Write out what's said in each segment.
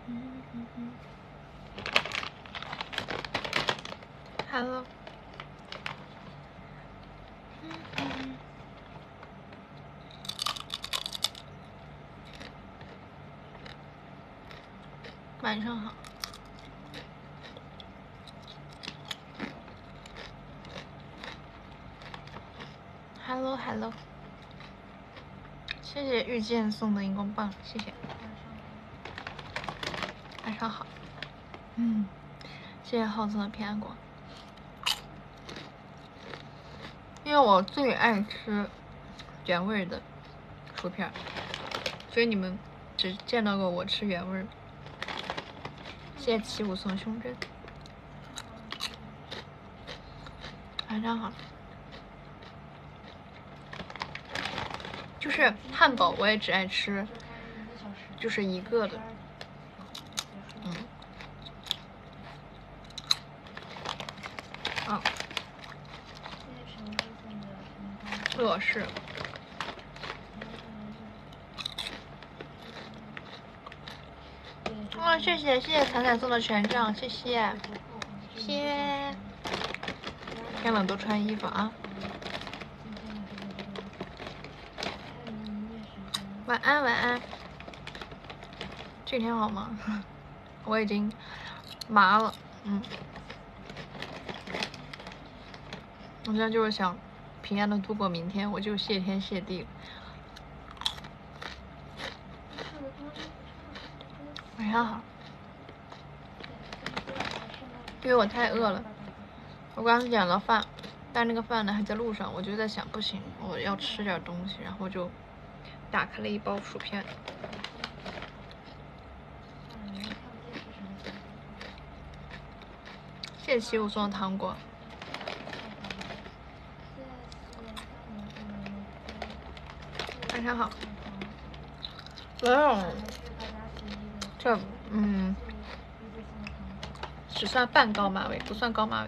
Hello。晚上好。Hello。谢谢遇见送的荧光棒，谢谢。晚上好。谢谢浩送的平安果。因为我最爱吃原味的薯片，所以你们只见到过我吃原味。谢谢齐武送的胸针。晚上好。就是汉堡我也只爱吃就是一个的。乐事。谢谢彩彩送的权杖，谢谢。天冷多穿衣服啊。晚安。这天好吗？我已经麻了，我现在就是想平安的度过明天，我就谢天谢地。晚上好。因为我太饿了，我刚点了饭，但那个饭呢还在路上，我就在想，不行，我要吃点东西，然后就打开了一包薯片。谢谢齐武送的糖果。晚上好。这只算半高马尾，不算高马尾。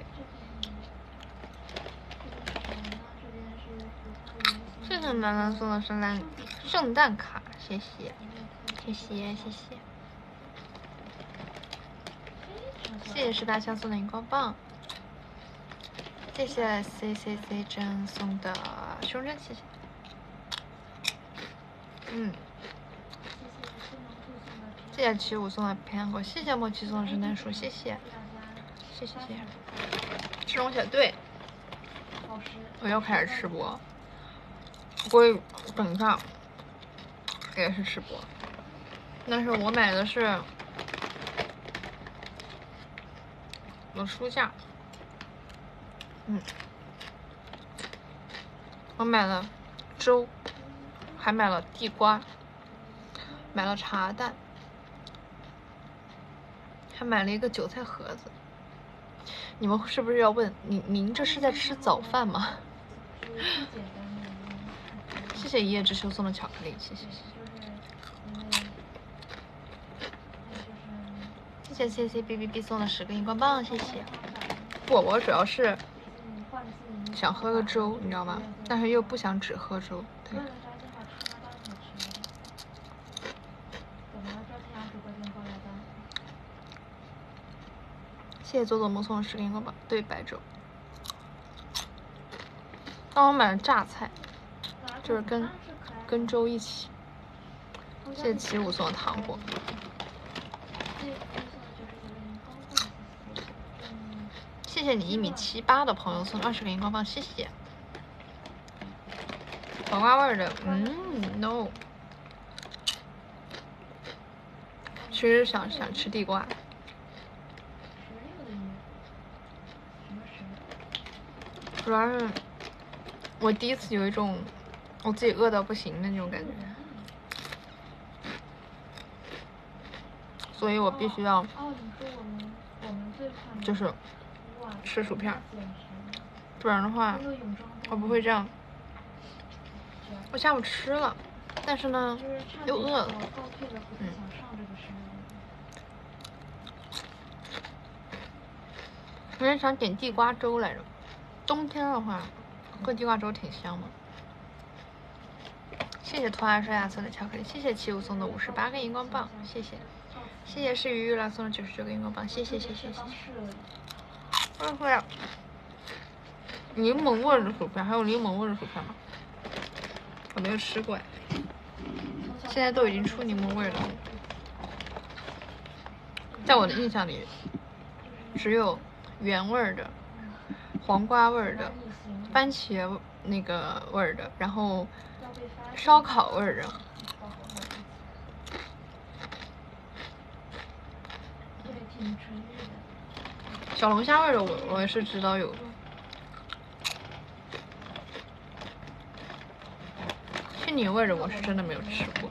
谢谢楠楠送的圣诞卡，谢谢。谢谢石大香送的荧光棒。谢谢 CCC 真送的胸针，谢谢。谢谢齐武送的平安果，谢谢莫奇送的圣诞树，谢谢。吃东西，对，我又开始吃播，估计等一下也是吃播，但是我买的是我书架，我买了粥，还买了地瓜，买了茶蛋，还买了一个韭菜盒子。你们是不是要问您这是在吃早饭吗？谢谢一叶之秋送的巧克力，谢谢。谢谢 CCBBB 送的10个荧光棒，谢谢。我主要是想喝个粥，你知道吗？但是又不想只喝粥，对。谢谢左左梦送的10个荧光棒，对，白粥。刚我买了榨菜，就是跟粥一起。谢谢齐武送的糖果。谢谢你1.78米的朋友送20个荧光棒，谢谢。黄瓜味的，no。其实想吃地瓜。主要是我第一次有一种我自己饿到不行的那种感觉，所以我必须要就是吃薯片，不然的话我不会这样。我下午吃了，但是呢又饿了。我也想点地瓜粥来着，冬天的话喝地瓜粥挺香的。谢谢托阿刷亚色的巧克力，谢谢齐武送的58个荧光棒，谢谢。 谢谢是鱼鱼来送的99个荧光棒，谢谢。我会柠檬味的薯片，还有柠檬味的薯片吗？我没有吃过哎，现在都已经出柠檬味了。在我的印象里，只有原味的、黄瓜味的、番茄那个味的，然后烧烤味的。小龙虾味的我也是知道有的。青柠味的我是真的没有吃过。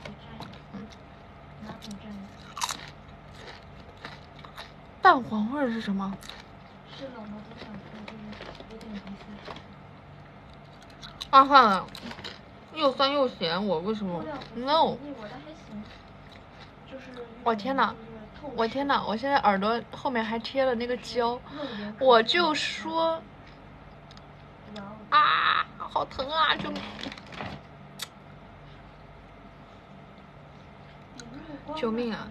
蛋黄味是什么？啊，算了，又酸又咸，我为什么 ？No！ 我天哪！我天哪！我现在耳朵后面还贴了那个胶，我就说啊，好疼啊！就救命啊！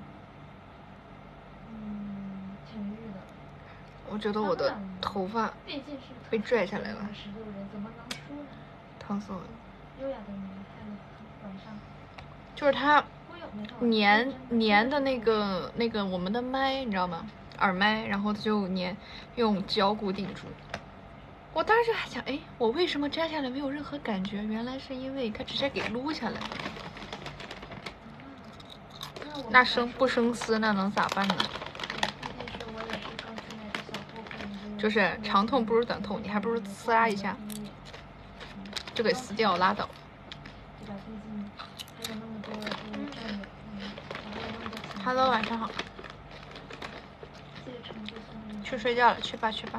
我觉得我的头发被拽下来了，疼死我了。就是它粘的那个我们的麦，你知道吗？耳麦，然后它就用胶固定住。我当时还想，哎，我为什么摘下来没有任何感觉？原来是因为它直接给撸下来。那不生丝，那能咋办呢？就是长痛不如短痛，你还不如呲啦一下就给撕掉拉倒。Hello， 晚上好。去睡觉了，去吧。啥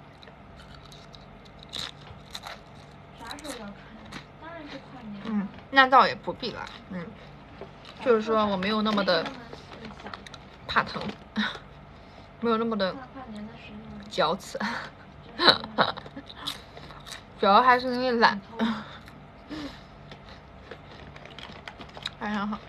时候要看？当然是跨年。那倒也不必了。就是说我没有那么的怕疼，没有那么的矫情，主要还是因为懒。晚上好。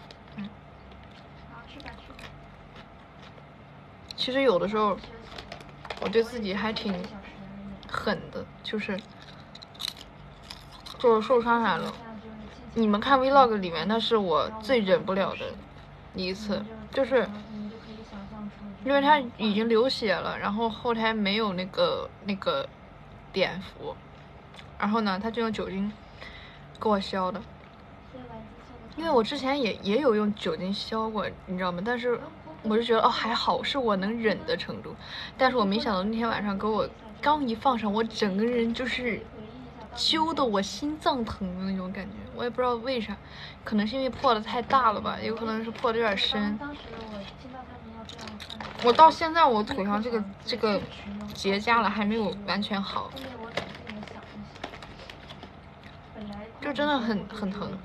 其实有的时候我对自己还挺狠的，就是受伤啥了。你们看 vlog 里面，那是我最忍不了的一次，就是因为它已经流血了，然后后台没有那个碘伏，然后呢，他就用酒精给我消的。因为我之前也有用酒精消过，你知道吗？但是我就觉得哦还好，是我能忍的程度。但是我没想到那天晚上给我刚一放上，我整个人就是揪的我心脏疼的那种感觉。我也不知道为啥，可能是因为破的太大了吧，有可能是破的有点深。我到现在我腿上这个结痂了还没有完全好，就真的很疼。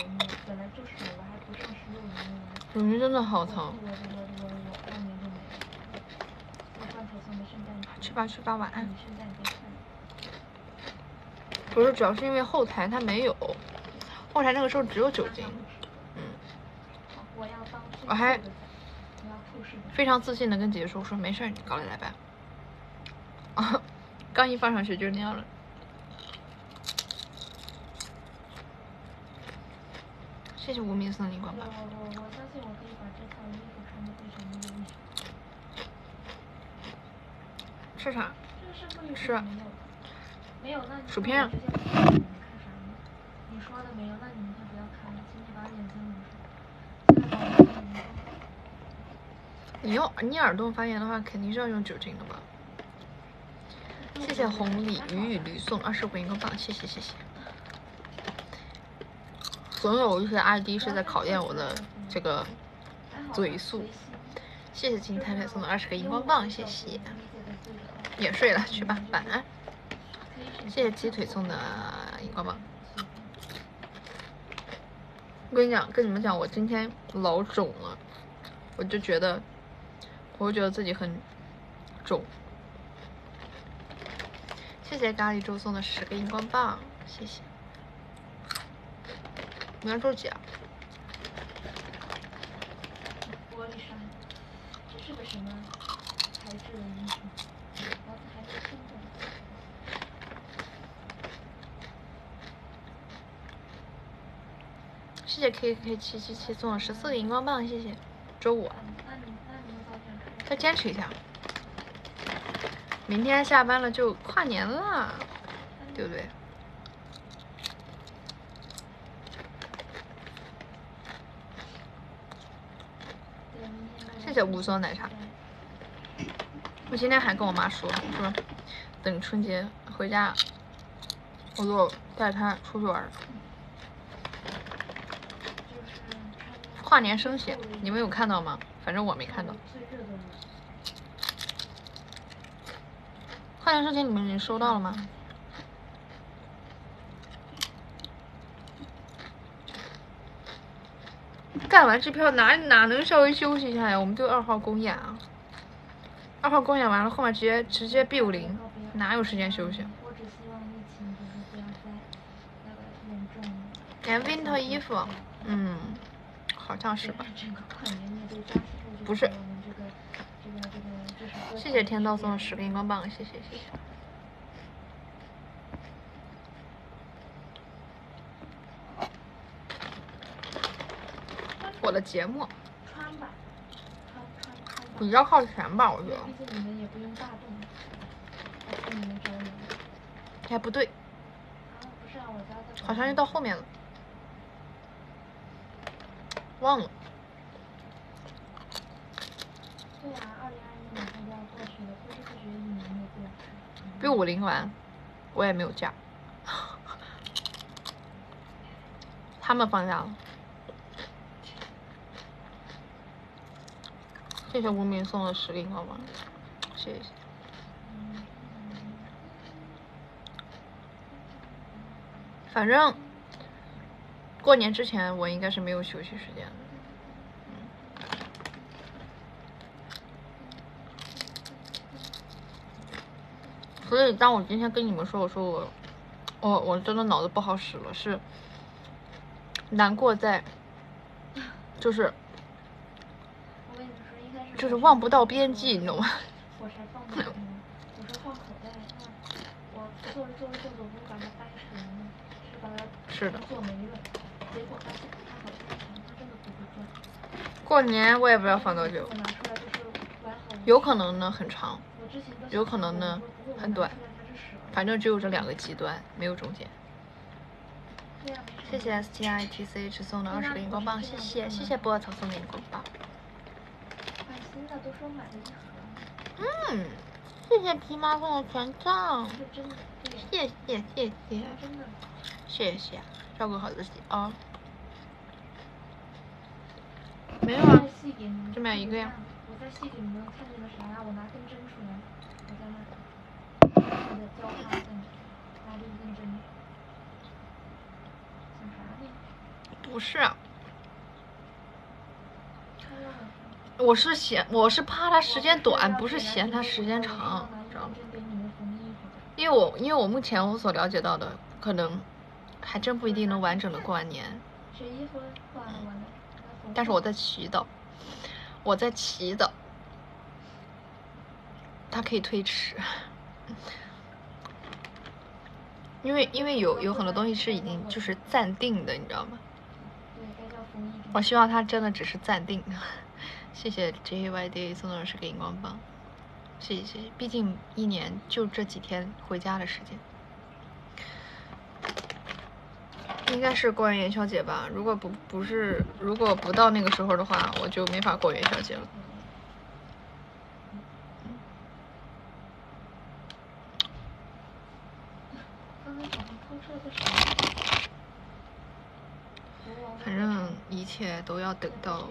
真的好疼。去吧，晚安。不是，主要是因为后台它没有，后台那个时候只有酒精。我还非常自信的跟姐姐说没事，你搞来吧。啊，刚一放上去就那样了。谢谢无名森林广告。我相信我可以把这套衣服穿得非常的优美。吃啥？吃。没有，那薯片。你说的没有，那你们先不要看了，请你把眼睛捂住。你耳洞发炎的话，肯定是要用酒精的吧？谢谢红鲤鱼与驴送25个荧光棒，谢谢。总有一些 ID 是在考验我的这个嘴速。谢谢金太太送的20个荧光棒，谢谢。也睡了，去吧，晚安。谢谢鸡腿送的荧光棒。我跟你们讲，我今天老肿了，我就觉得自己很肿。谢谢咖喱粥送的10个荧光棒，谢谢。你要周几啊？ 玻璃上，这是个什么材质的衣服？脖子还没松动。 谢谢 KK777送了14个荧光棒，谢谢。周五，再坚持一下。明天下班了就跨年了，对不对？谢谢无酸奶茶。我今天还跟我妈说等春节回家，我就带她出去玩。跨年升血，你们有看到吗？反正我没看到。跨年升血你们已经收到了吗？干完这票哪能稍微休息一下呀？我们就2号公演啊，2号公演完了，后面直接 B50，哪有时间休息？连 winter 衣服，好像是吧？不是。谢谢天道送的10个荧光棒，谢谢。我的节目穿吧，穿。 比较靠前吧，我觉得。 毕竟你们也不用大动，而且你们招人。 哎，不对。 不是啊，我家在。 好像又到后面了，忘了。 对啊，2021马上就要过去了，不知不觉1年就过去了。 比50完，我也没有假。他们放假了。谢谢无名送的10个荧光棒，谢谢。反正过年之前我应该是没有休息时间的。所以当我今天跟你们说，我真的脑子不好使了，是难过在就是望不到边际，你懂吗？ 我才放的，我说放口袋，那我做着不是把它掰成，是把它做没了，结果发现它好长，它真的不会转。 过年我也不知道放多久，有可能呢很长，有可能呢很短，反正只有这2个极端，没有中间。谢谢 STITCH 送的20个荧光棒，谢谢波草送的荧光棒。 都说买了1盒。 谢谢皮妈送的权杖，谢谢，照顾好自己啊。没有啊，就买1个呀。 我在戏给你们看见了啥呀？我拿根针出来，我在那你的交叉在哪里？根针。想啥呢？ 不是。我是怕它时间短，不是嫌它时间长，知道吗？因为我目前我所了解到的，可能还真不一定能完整的过完年。但是我在祈祷，它可以推迟。因为有很多东西是已经就是暂定的，你知道吗？我希望它真的只是暂定。谢谢 JYD 送的10个荧光棒，谢谢。毕竟1年就这几天回家的时间，应该是过完元宵节吧。如果不到那个时候的话，我就没法过元宵节了。反正一切都要等到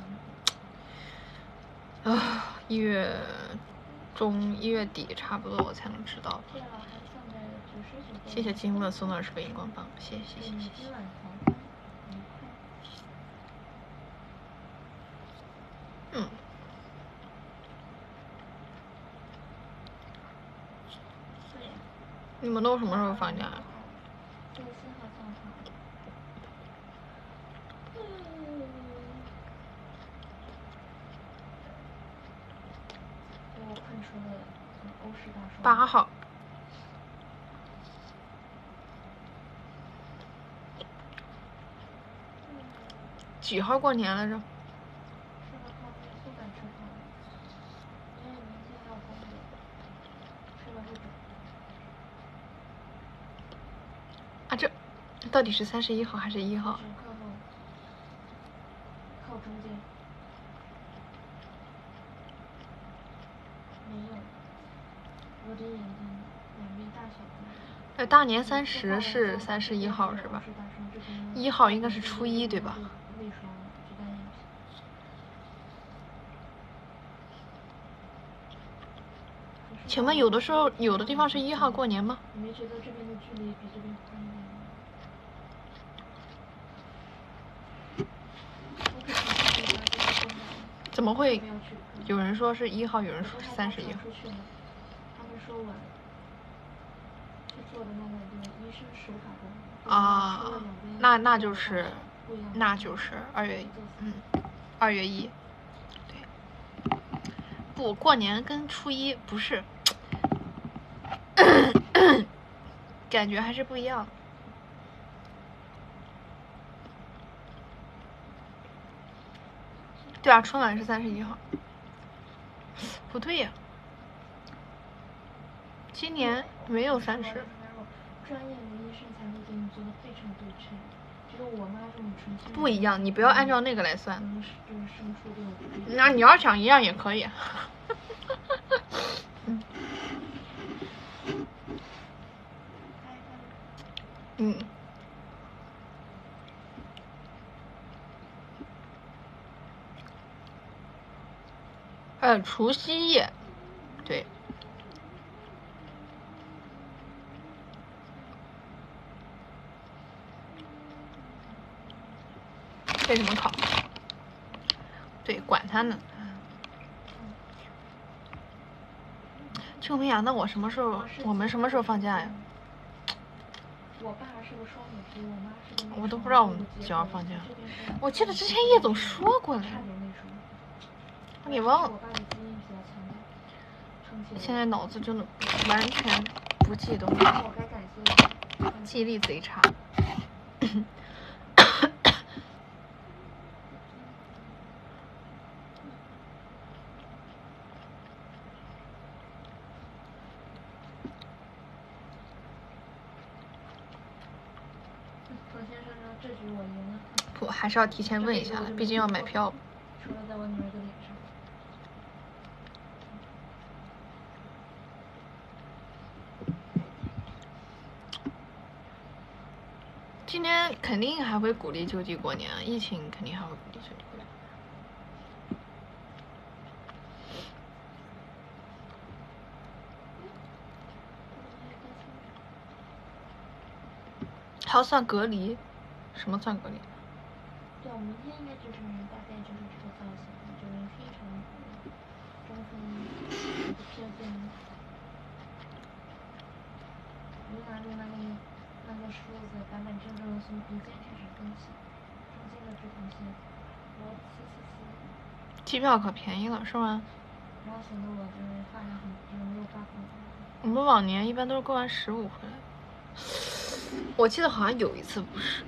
1月中1月底差不多我才能知道。谢谢金乐送的20个荧光棒，谢谢。你们都什么时候放假？ 8号。几号过年来着？啊，这到底是31号还是1号？ 靠中间。没有，我的眼睛两边大小。 大年30是31号是吧？1号应该是初一对吧？请问有的时候有的地方是1号过年吗？ 你没觉得这边的距离比这边宽一点吗？ 怎么会？有人说是1号，有人说是31号。 他们说完，去做的那个医生手法的。 啊，那就是2月2月1。对，不过年跟初一不是，感觉还是不一样。对啊，春晚是31号。不对呀，今年没有30。 专业的医生才会给你做的非常对称，只有我妈这种纯粹。 不一样，你不要按照那个来算。 就是生出这种。 那你要想一样也可以。除夕夜，对。为什么考？对，管他呢。救命啊！那我们什么时候放假呀？ 我爸是个双母鸡，我妈是个。 我都不知道我们几号放假。我记得之前叶总说过了。我给忘了。现在脑子真的完全不记东西，记忆力贼差。不，还是要提前问一下的，毕竟要买票。 除了在我女儿的脸上。 今年肯定还会鼓励就地过年，疫情肯定还会鼓励就地过年。还要算隔离？什么算隔离？ 对，我明天应该就是大概就是这个造型，就是非常中分的偏分。你拿着那个梳子，板板正正的从鼻尖开始分起，中间的这条线，然后呲。 机票可便宜了，是吗？ 然后显得我就是发量就是没有发红。 我们往年一般都是过完15回来。我记得好像有一次不是，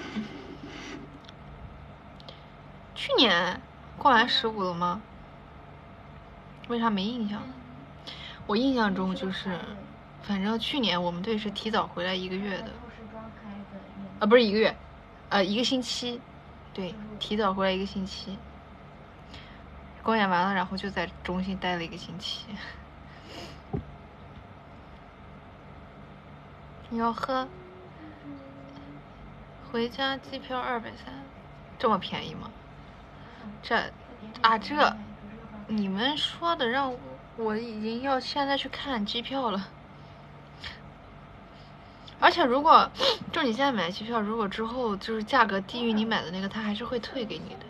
去年过完15了吗？为啥没印象？我印象中就是，反正去年我们队是提早回来1个月的。啊，不是1个月，1个星期，对，提早回来1个星期。公演完了，然后就在中心待了1个星期。你要喝？回家机票230，这么便宜吗？这你们说的让我已经要现在去看机票了。而且如果就你现在买机票，如果之后就是价格低于你买的那个，他还是会退给你的。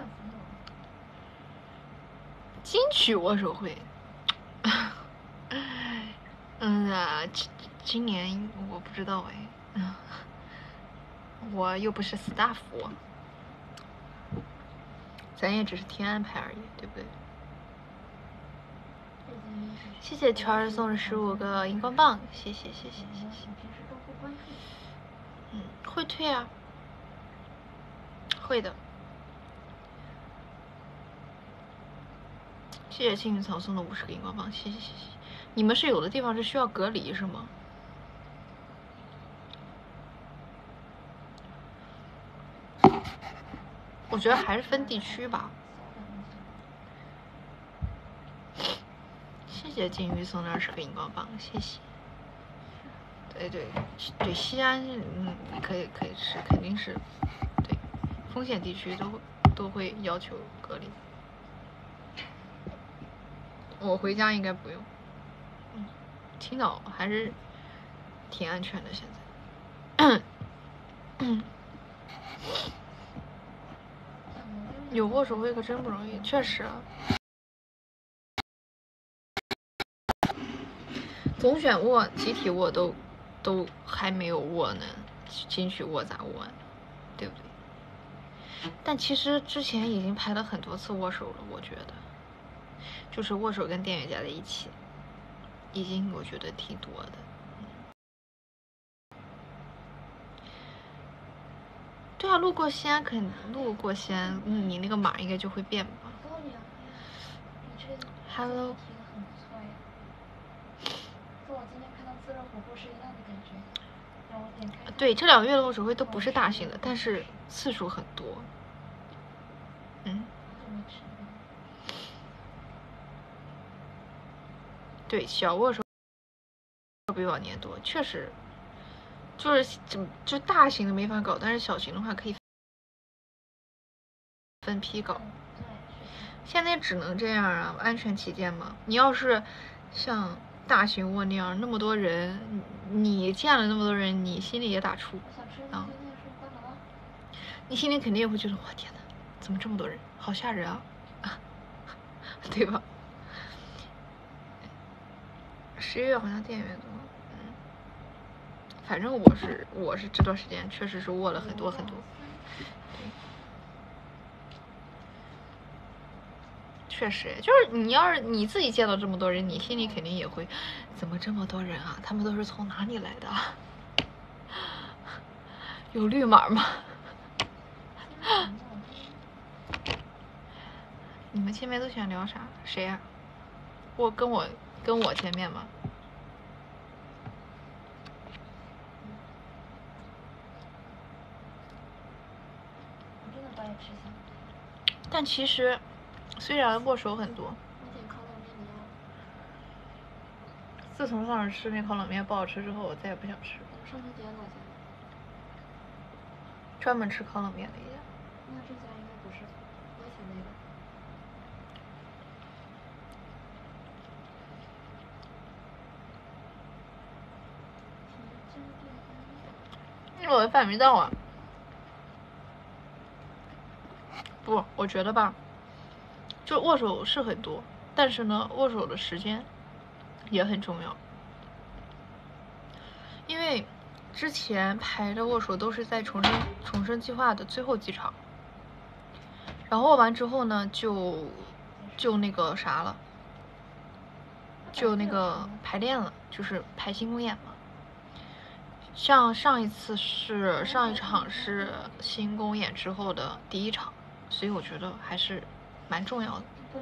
金曲握手会，今年我不知道哎。我又不是 staff， 咱也只是听安排而已，对不对？ 谢谢圈儿送了15个荧光棒，谢谢。会退啊，会的。谢谢幸运草送的50个荧光棒，谢谢。你们是有的地方是需要隔离是吗？我觉得还是分地区吧。谢谢金鱼送的20个荧光棒，谢谢。对，西安可以吃，肯定是对风险地区都会要求隔离。我回家应该不用。青岛还是挺安全的现在。有握手会可真不容易，确实。总选握、集体握都还没有握呢，进去握咋握呢？对不对？但其实之前已经排了很多次握手了，我觉得，就是握手跟店员加在一起，已经我觉得挺多的。对啊，路过西安，你那个码应该就会变吧。Hello。 跟我今天看到自热火锅是一样的感觉。让我点开。 对，这2个月的握手会都不是大型的，但是次数很多。对，小握手比往年多，确实。就大型的没法搞，但是小型的话可以分批搞。现在只能这样啊，安全起见嘛。你要是像大型握那样那么多人，你见了那么多人，你心里也打怵啊。你心里肯定也会觉得，我天哪，怎么这么多人，好吓人啊，对吧？11月好像店员多。反正我是这段时间确实是握了很多。确实，就是你要是你自己见到这么多人，你心里肯定也会，怎么这么多人啊？他们都是从哪里来的？有绿码吗？你们见面都想聊啥？谁呀？跟我见面吗？ 我真的不爱吃香。 但其实，虽然握手很多。自从上次吃那烤冷面不好吃之后，我再也不想吃。 上次姐哪家？ 专门吃烤冷面的一家。 那这家应该不是，以前那个。 我的饭没到啊。不，我觉得吧，就握手是很多，但是呢，握手的时间也很重要。因为之前排的握手都是在重生计划的最后几场，然后握完之后呢，就那个啥了，就那个排练了，就是排新公演嘛。上一场是新公演之后的第1场，所以我觉得还是蛮重要的。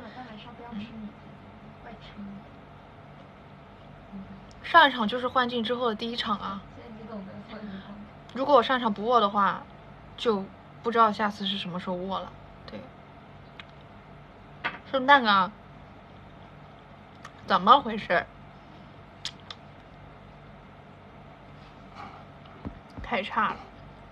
上一场就是换镜之后的第1场啊。如果我上场不握的话，就不知道下次是什么时候握了。对，圣诞啊，怎么回事？太差了。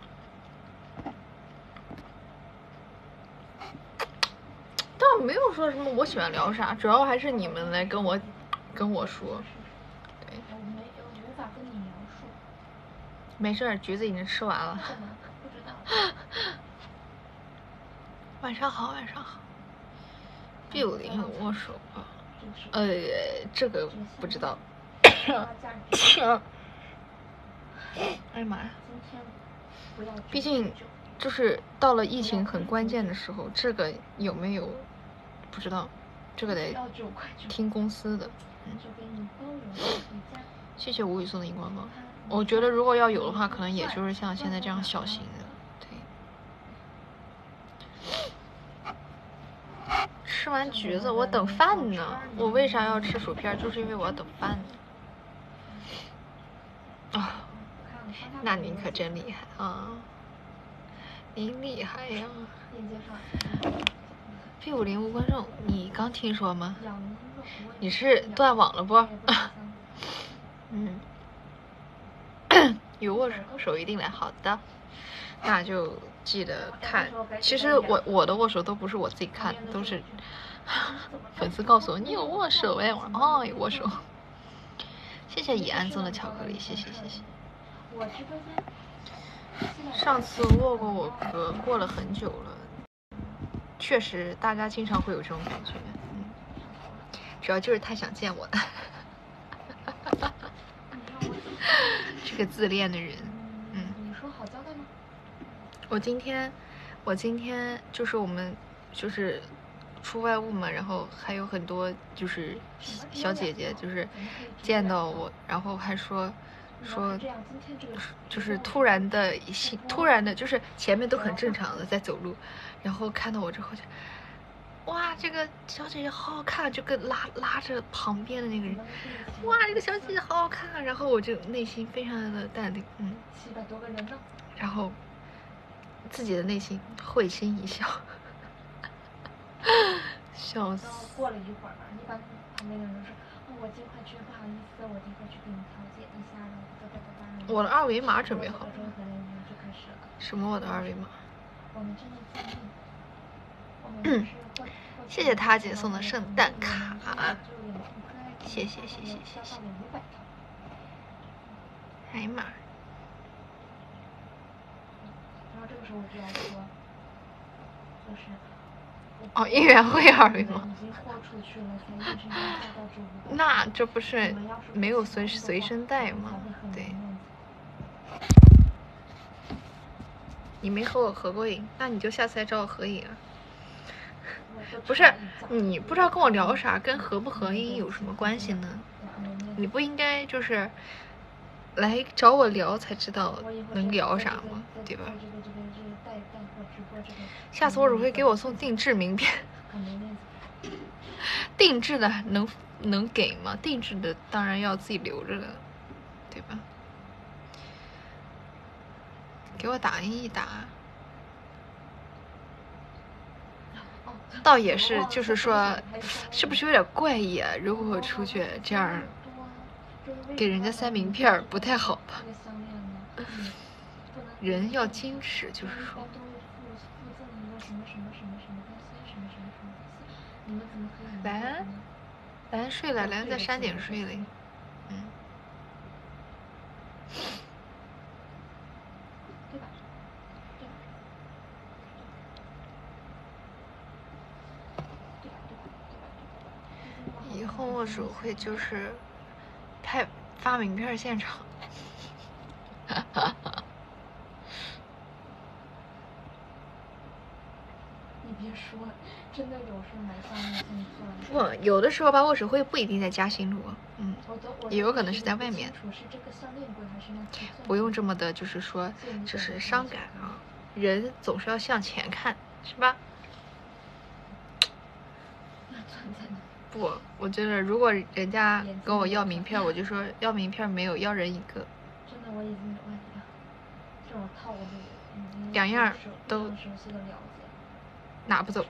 但没有说什么我喜欢聊啥，主要还是你们来跟我说。对。 我无法跟你描述。 没事，橘子已经吃完了。 不知道。 晚上好，晚上好。B50握手啊？这个不知道。哎呀妈呀！毕竟就是到了疫情很关键的时候，这个有没有不知道，这个得听公司的。 谢谢吴宇送的荧光棒。我觉得如果要有的话，可能也就是像现在这样小型的。对。吃完橘子，我等饭呢。我为啥要吃薯片？就是因为我要等饭呢。啊，那您可真厉害啊！您厉害呀！P50无观众，你刚听说吗？你是断网了不？嗯。有握手一定来，好的，那就记得看。其实我的握手都不是我自己看，都是粉丝告诉我你有握手哎，我说哦有握手。谢谢以安送的巧克力，谢谢谢谢。上次握过我哥，过了很久了，确实大家经常会有这种感觉，主要就是太想见我了。是个自恋的人， 你说好交代吗？ 我今天就是我们就是出外务嘛，然后还有很多就是小姐姐就是见到我，然后还说就是突然的就是前面都很正常的在走路，然后看到我之后就。哇，这个小姐姐好好看，就跟拉着旁边的那个人，哇，这个小姐姐好好看，然后我就内心非常的淡定 ，700多个人呢， 然后自己的内心会心一笑，笑死。 过了一会儿吧，一般旁边的人说，我尽快去，不好意思，我这个去给你调解一下，然后我的二维码准备好了。 就开始了。 什么？我的二维码？ 我们正在建立。 谢谢他姐送的圣诞卡，谢谢。哎呀妈！ 然后这个时候我就要说，就是哦，应援会二维码。那这不是没有随身带吗？对。你没和我合过影，那你就下次来找我合影啊。不是，你不知道跟我聊啥，跟合不合影有什么关系呢？你不应该就是来找我聊才知道能聊啥吗？对吧？下次我只会给我送定制名片。定制的能给吗？定制的当然要自己留着了，对吧？给我打印一打。倒也是，就是说，是不是有点怪异啊？如果我出去这样，给人家塞名片不太好吧？人要矜持，就是说。兰兰睡了，兰在山顶睡了。以后握手会就是发名片现场。 你别说，真的有时候买项链现不，有的时候吧，握手会不一定在嘉兴路，也有可能是在外面。不用这么的，就是说，就是伤感啊。人总是要向前看，是吧？不，我觉得如果人家跟我要名片，我就说要名片没有，要人一个。 真的，我已经有问题了。这种套路 2样都拿不走。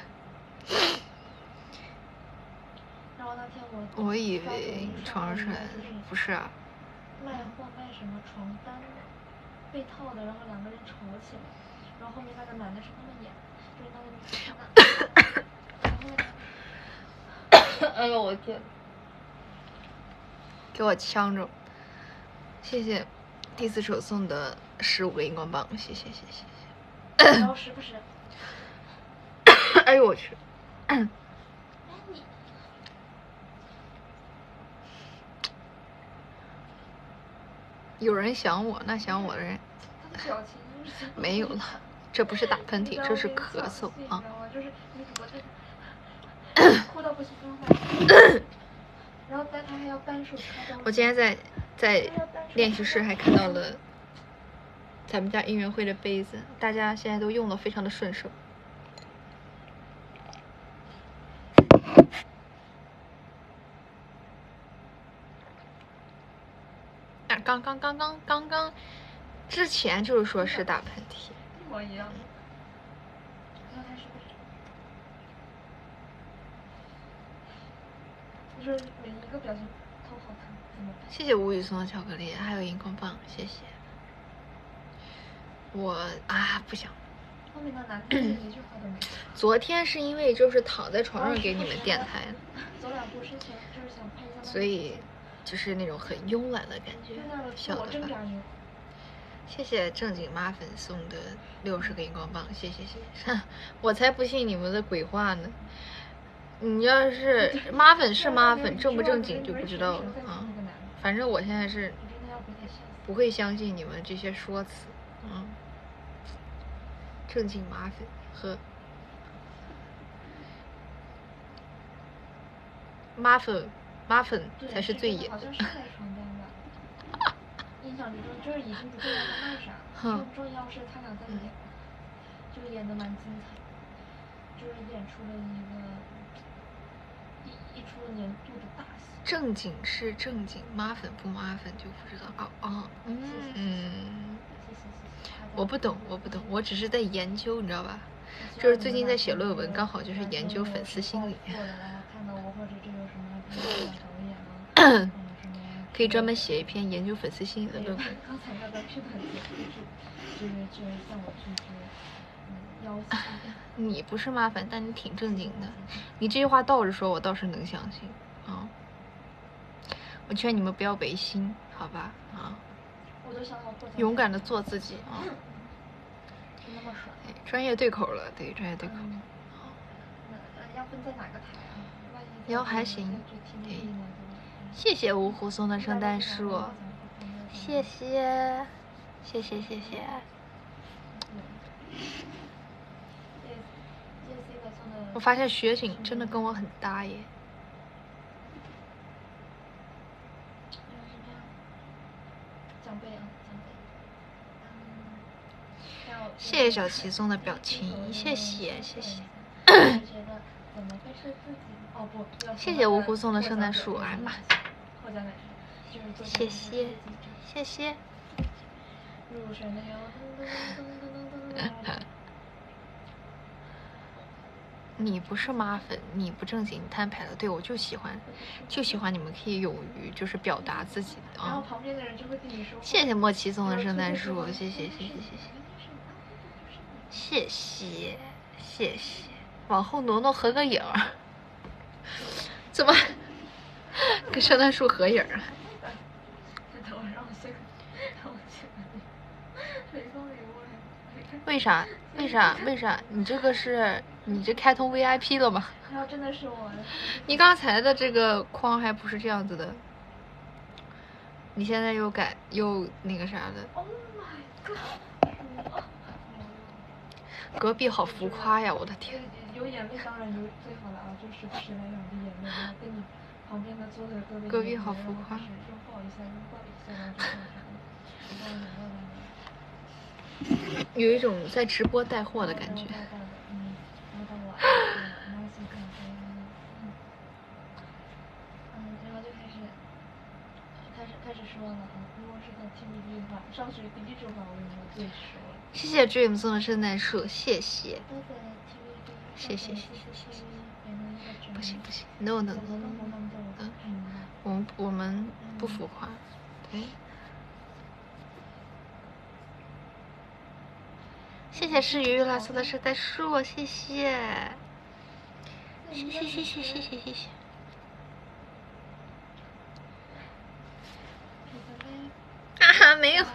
我以为床上不是啊。 卖什么床单被套的，然后2个人吵起来，然后后面那个男的是他们演，就是那个哎呦我天！给我呛着！谢谢第4手送的15个荧光棒，谢谢。 然后时不时。 哎呦我去！有人想我，那想我的人没有了。这不是打喷嚏，这是咳嗽啊！ 然后但他还要单手插东西。 我今天在练习室还看到了咱们家应援会的杯子，大家现在都用的非常的顺手。啊，刚刚之前就是说是打喷嚏， 一模一样的。就是每一个表情都好看，怎么办？ 谢谢吴宇送的巧克力，还有荧光棒，谢谢。我啊不想。 后面的男的一句话都没说。 昨天是因为就是躺在床上给你们电台， 走两步之前就是想拍一下， 所以就是那种很慵懒的感觉，小的吧。谢谢正经妈粉送的60个荧光棒，谢谢。我才不信你们的鬼话呢！你要是妈粉是妈粉，正不正经就不知道了啊。反正我现在是不会相信你们这些说辞啊。正经妈粉和妈粉才是最野的。 印象里就是已经不重要在那啥，重要是他俩在演，就演得蛮精彩，就是演出了一出年度的大戏。 正经是正经，妈粉不妈粉就不知道我不懂，我只是在研究，你知道吧？就是最近在写论文，刚好就是研究粉丝心理。可以专门写一篇研究粉丝心理的论文。 刚才那个是很就是像我要挟。 你不是妈粉，但你挺正经的。你这句话倒着说，我倒是能相信啊。我劝你们不要违心，好吧啊。 我都想好勇敢的做自己啊。 那么爽。 专业对口了，对，专业对口。 要分在哪个台啊？ 要还行，对。谢谢芜湖送的圣诞树，谢谢。我发现雪景真的跟我很搭耶。谢谢小琪送的表情，谢谢。谢谢芜湖送的圣诞树，哎妈！谢谢。你不是妈粉，你不正经，摊牌了。对，我就喜欢你们可以勇于就是表达自己啊。 然后旁边的人就会跟你说。 谢谢莫奇送的圣诞树，谢谢。往后挪合个影儿。怎么跟圣诞树合影啊？为啥？你这个是你这开通 VIP 了吗？ 然后真的是我。 你刚才的这个框还不是这样子的，你现在又改又那个啥的。 Oh my god！ 隔壁好浮夸呀！我的天。 有眼泪当然就最好了啊，就时不时来2滴眼泪，然后跟你旁边的坐的隔壁好浮夸。 拥抱一下，然后有一种在直播带货的感觉。 然后就开始说了啊，如果是在 TVB 的话，上学第一句话我跟你说最熟了。 谢谢 Dream 送的圣诞树，谢谢。不行 ，no， 我们不浮夸，对。谢谢诗雨来送的圣诞树，谢谢。啊，没有。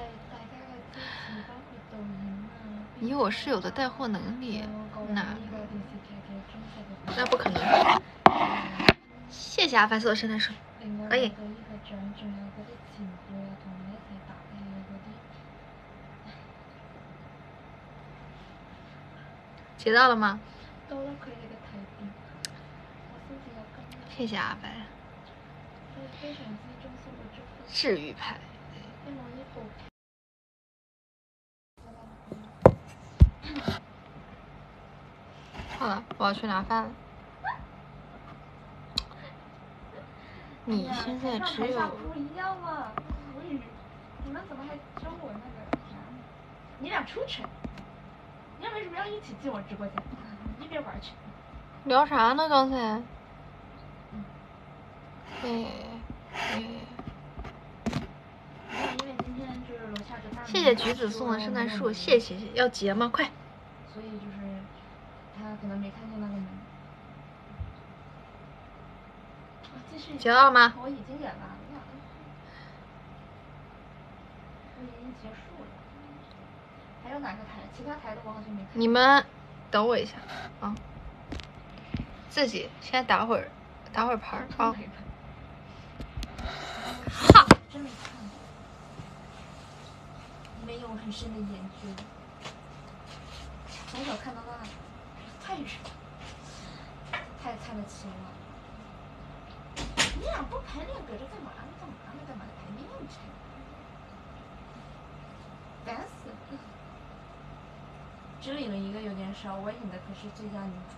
你有我室友的带货能力，那不可能。谢谢阿凡送的圣诞树，哎。截到了吗？谢谢阿白。 治愈派。好了，我要去拿饭了。你现在只有。 不一样嘛，无语。你们怎么还教我那个？你俩出去。你俩为什么要一起进我直播间？一边玩去。 聊啥呢？刚才。 因为今天就是楼下这大。 谢谢橘子送的圣诞树，谢谢。要结吗？快。 所以就是他可能没看见那个门。 结了吗？ 我已经演完了，我已经结束了。还有哪个台？其他台的我好像没看。 你们等我一下啊，自己先打会儿牌啊。 哈！真没看过，没有很深的研究，从小看到大，太看得起了。你俩不排练搁这干嘛呢？排练去？烦死了！只领了一个有点少，我领的可是最佳女主。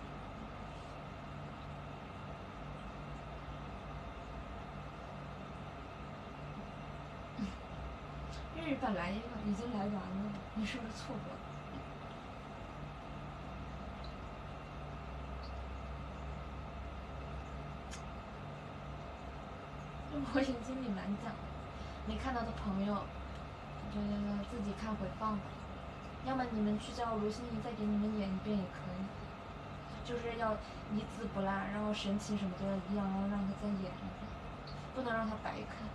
日语本来已经来完了，你是不是错过了？模型经理蛮讲的，没看到的朋友，就自己看回放吧。要么你们去叫卢欣怡再给你们演一遍也可以，就是要一字不落，然后神情什么都要一样，然后让他再演一遍，不能让他白看。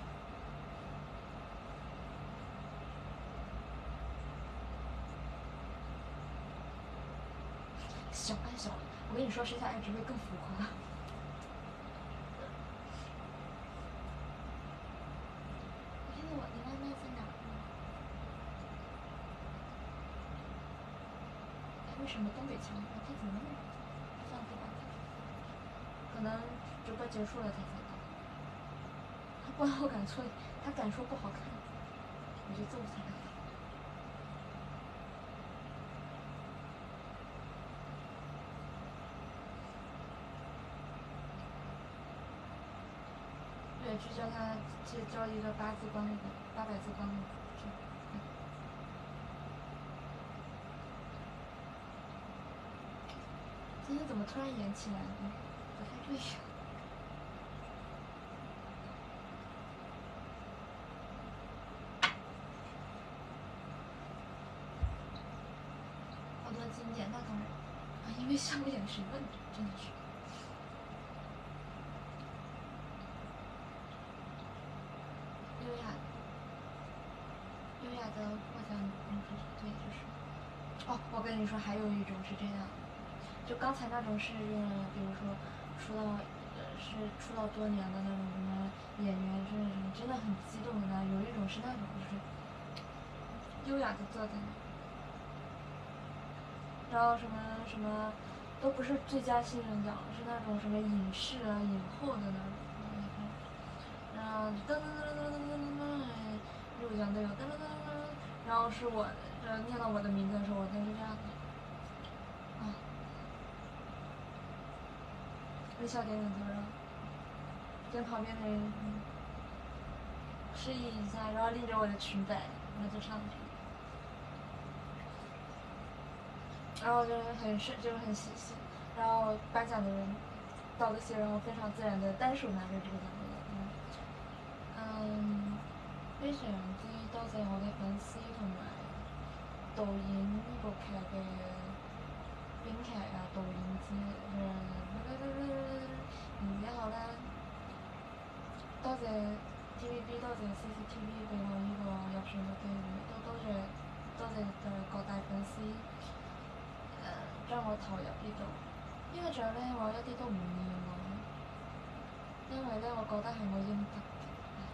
小安小，我跟你说，谁家爱只会更浮夸。我的外卖在哪儿？为什么东北腔？他怎么那么这样子吧？可能直播结束了他才到。他不好敢错，他敢说不好看，我就揍他。对，去教他，去教一个800字光的。今天怎么突然演起来了？不太对呀。好多经典，那当然啊，因为项目眼神问题，真的是。优雅的获奖女主，对，就是。哦，我跟你说，还有一种是这样，就刚才那种是，比如说出道多年的那种什么演员，真的很激动的那，有一种是那种就是优雅的坐在那，然后什么都不是最佳新人奖，是那种什么影视啊影后的那种，然后噔噔噔噔噔噔噔，入奖都有噔噔噔噔，然后是我念到我的名字的时候，我就是这样的，啊，微笑点点头，然后跟旁边的人示意一下，然后拎着我的裙摆，然后就上去。然后就是很细心，然后颁奖的人道的谢，然后非常自然的单手拿着这个奖杯，非常之多謝我嘅粉絲同埋導演部劇嘅編劇啊、導演然之後咧，多謝 TVB，多謝 CCTV 俾我呢個入選嘅機會，都多謝各大粉絲。將我投入呢度，呢個獎呢，我一啲都唔意外，因為呢，我覺得係我應得嘅。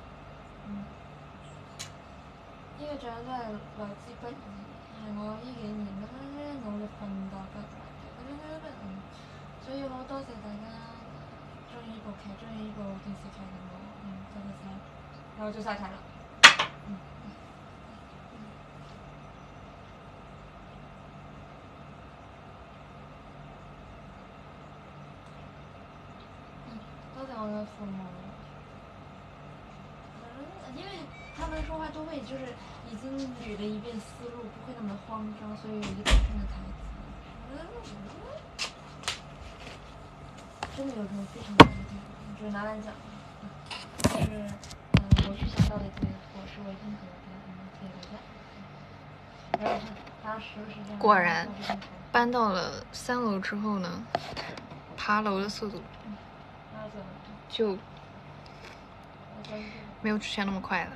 呢個獎真係來之不易，係我呢幾年努力奮鬥得嚟嘅。所以好多謝大家中意部调整一個電視台咁咯，就係晒，然後就晒台啦。多謝我的父母。因為他們說話都會就是已經捋了一遍思路，不會那麼慌張，所以有一個新的台詞。真的有種非常大的地方，就是拿來講，就是我去想到的結果是我一定可以留下。然後他時不時這樣。 果然，搬到了3樓之後呢，爬樓的速度就沒有之前那麼快了。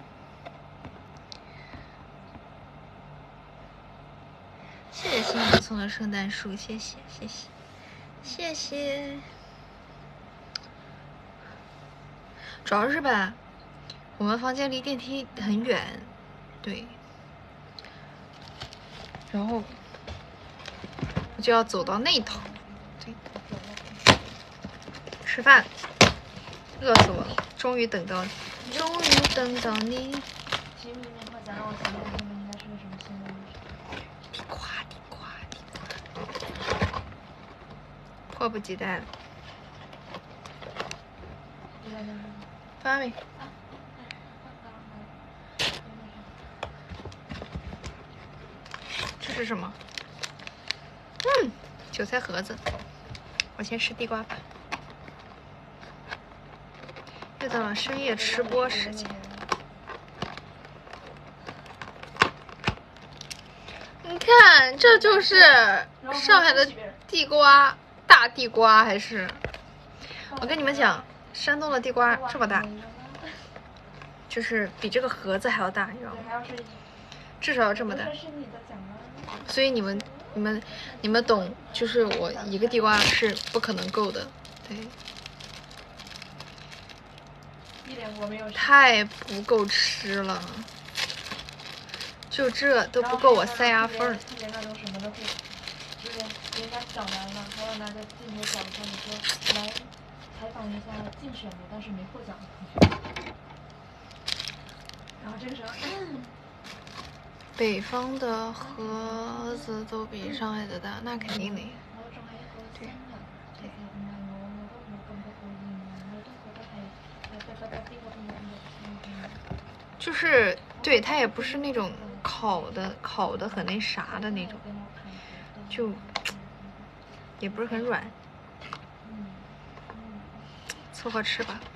謝謝心怡送的聖誕樹，謝謝謝謝謝謝。主要是吧，我們房間離電梯很遠，對，然後我就要走到那頭，對，吃飯，餓死我了，終於等到你，終於等到你。 其實裡面會講讓我想到他們應該是個什麼新的地瓜地瓜地瓜，迫不及待了。发没？这是什么？韭菜盒子。我先吃地瓜吧。又到了深夜吃播时间。你看，这就是上海的地瓜，大地瓜还是？我跟你们讲。山东的地瓜这么大，就是比这个盒子还要大，你知道吗？至少要这么大。所以你们懂，就是我一个地瓜是不可能够的，对。太不够吃了，就这都不够我塞牙缝儿。 就是人家讲完了，还要拿着镜头找上你说来。采访一下竞选的，但是没获奖的同学。然后这个时候， 北方的盒子都比上海的大，那肯定的。对。就是对，它也不是那种烤的很那啥的那种，就也不是很软。凑合吃吧。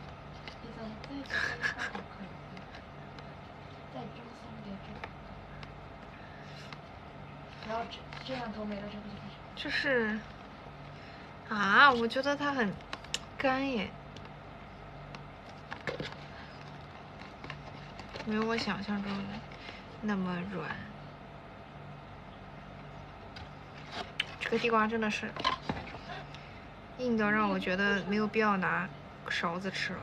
然后这样都没了， 就是啊，我觉得它很干耶，没有我想象中的那么软。这个地瓜真的是硬到让我觉得没有必要拿勺子吃了。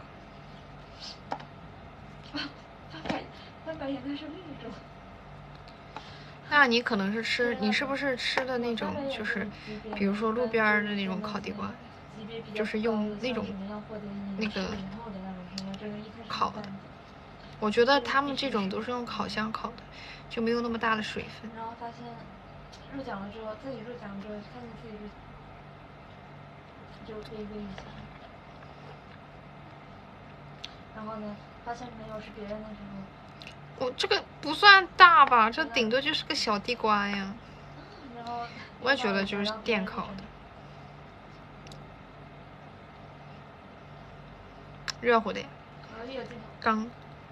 翻白眼，那是另一种。 那你可能是吃，你是不是吃的那种，就是比如说路边的那种烤地瓜，就是用那种那个烤的。我觉得他们这种都是用烤箱烤的，就没有那么大的水分。 然后发现入奖了之后，自己入奖之后，发现自己就微微一下。然后呢，发现没有是别人的时候。 我这个不算大吧，这顶多就是个小地瓜呀。 然后我也觉得就是电烤的。热乎的。刚。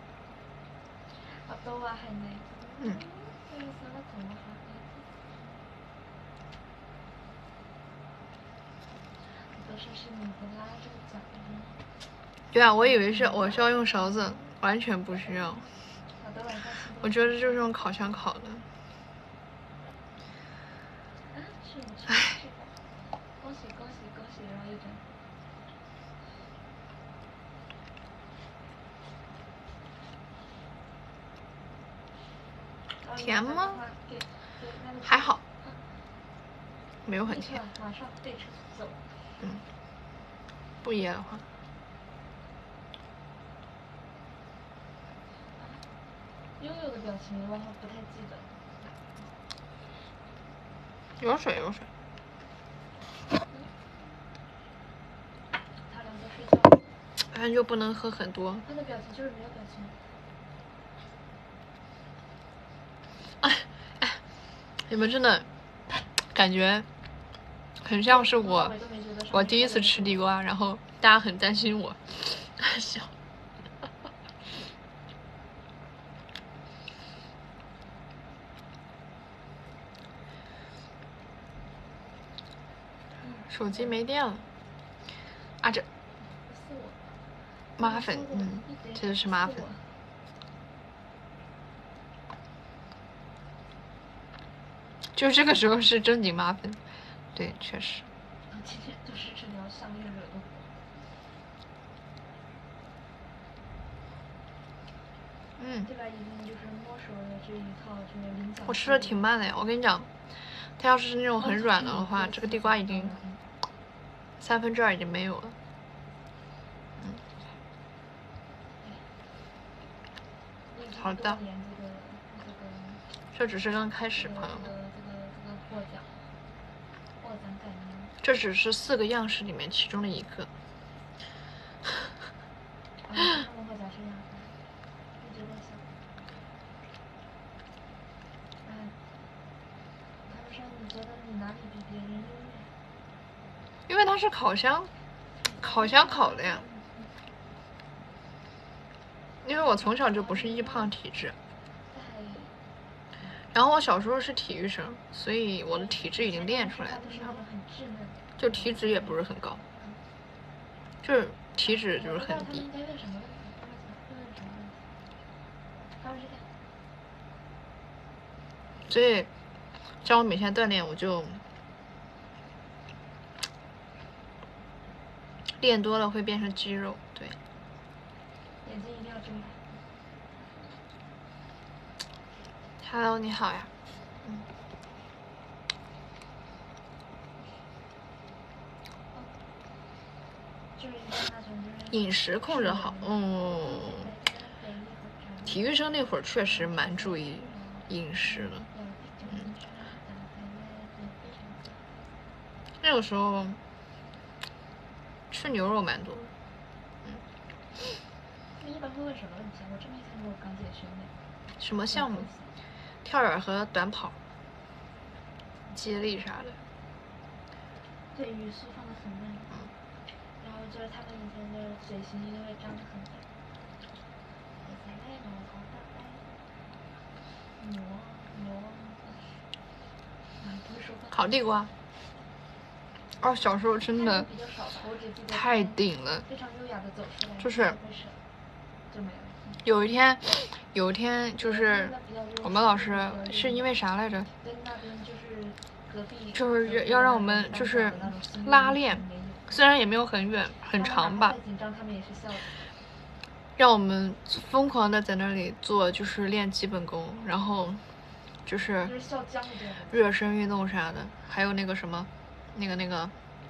对啊，我以为我是要用勺子，完全不需要。我觉得就是用烤箱烤的。唉。 恭喜恭喜恭喜！然后一整。 甜吗？还好，没有很甜。 马上备车走。 不噎的话。 悠悠的表情我好像不太记得。 有水有水。 他俩都睡觉了。 但就不能喝很多。 他的表情就是没有表情。 你们真的感觉很像是我第一次吃地瓜，然后大家很担心我，笑。手机没电了，啊这麻粉，这就是麻粉。就这个时候是正经麻粉，对，确实。 今天就是这条项链惹的祸。对吧？已经就是摸熟了这一套就是领奖。 我吃的挺慢的呀，我跟你讲，它要是那种很软的话，这个地瓜已经2/3已经没有了。好的。这只是刚开始，朋友们。这只是4个样式里面其中的一个。因为它是烤箱烤的呀。因为我从小就不是易胖体质，然后我小时候是体育生，所以我的体质已经练出来了，就体脂也不是很高，就是体脂就是很低。所以像我每天锻炼，我就练多了会变成肌肉，对。 眼睛一定要睁开。 Hello， 你好呀。饮食控制好，体育生那会儿确实蛮注意饮食的，那个时候吃牛肉蛮多的。 你一般会问什么问题？我真没看过港姐学妹。 什么项目？跳远和短跑、接力啥的。 对，语速放得很慢。然后就是他们以前的嘴型就会张得很大。 烤地瓜。哦，小时候真的太顶了，就是有一天就是我们老师是因为啥来着？就是要让我们就是拉练，虽然也没有很远很长吧，让我们疯狂的在那里做，就是练基本功，然后就是热身运动啥的，还有那个什么，那个。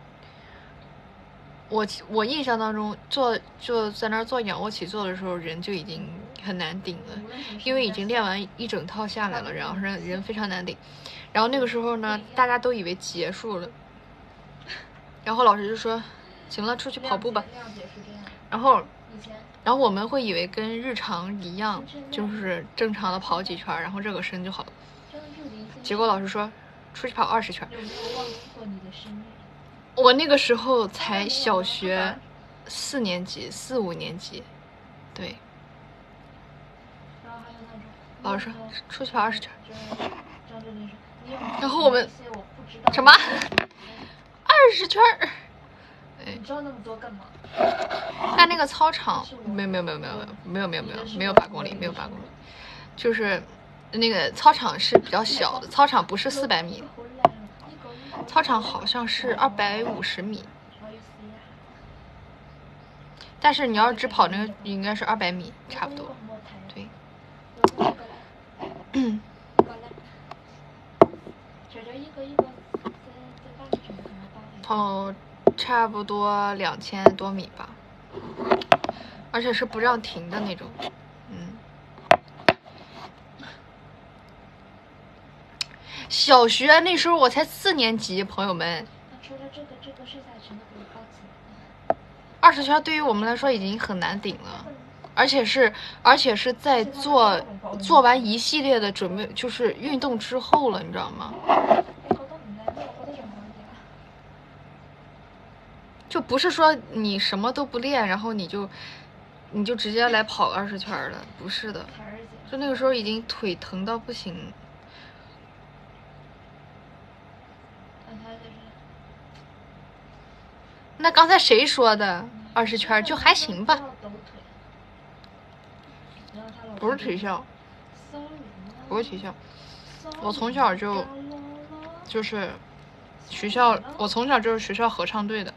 我印象当中就在那儿做仰卧起坐的时候，人就已经很难顶了，因为已经练完一整套下来了，然后人非常难顶。然后那个时候呢，大家都以为结束了，然后老师就说：“行了，出去跑步吧。”然后我们会以为跟日常一样，就是正常的跑几圈，然后热个身就好了。结果老师说：“出去跑20圈。”我那个时候才小学4年级、4、5年级，对。老师说出去跑20圈，然后我们什么20圈？ 你知道那么多干嘛？ 但那个操场没有8公里，没有8公里，就是那个操场是比较小的，操场不是400米。操场好像是250米，但是你要是只跑那个，应该是200米，差不多。对。跑差不多2000多米吧，而且是不让停的那种。 小学那时候我才4年级，朋友们。 除了这个剩下全都给我包起来。20圈对于我们来说已经很难顶了，而且是在做完一系列的准备，就是运动之后了，你知道吗？就不是说你什么都不练，然后你就直接来跑20圈了，不是的，就那个时候已经腿疼到不行。那刚才谁说的？20圈就还行吧。不是体校，不是体校，我从小就是学校，我从小就是学校合唱队的。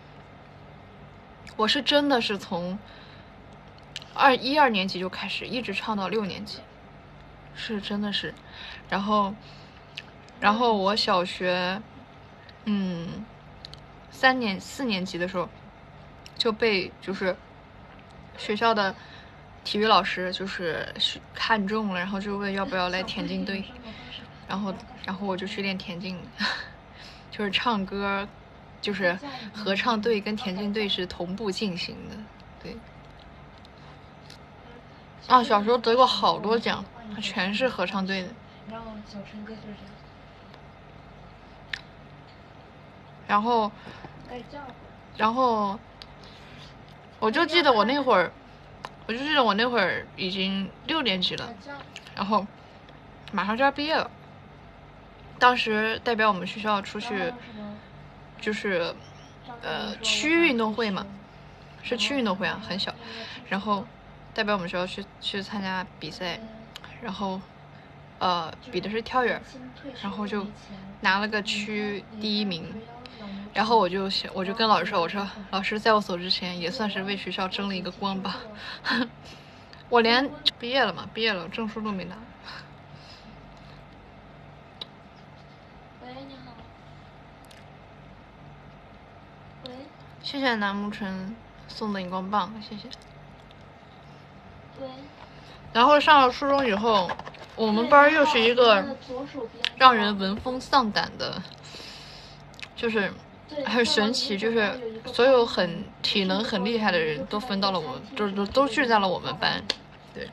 我是真的是从1、2年级就开始，一直唱到6年级，是真的是。然后我小学4年级的时候就被就是学校的体育老师就是看中了，然后就问要不要来田径队，然后我就去练田径，就是唱歌，就是合唱队跟田径队是同步进行的，对。啊，小时候得过好多奖，全是合唱队的。然后我就记得我那会儿已经6年级了，然后马上就要毕业了。当时代表我们学校出去，就是区运动会嘛，是区运动会啊，很小。然后代表我们学校去参加比赛，然后比的是跳远，然后就拿了个区第1名。然后我就跟老师说，我说老师，在我走之前也算是为学校争了一个光吧。我连毕业了，证书都没拿。 喂，你好。喂。 谢谢南木晨送的荧光棒，谢谢。 喂。然后上了初中以后，我们班又是一个让人闻风丧胆的，就是很神奇，就是所有很体能很厉害的人都分到了我们，都聚在了我们班，对。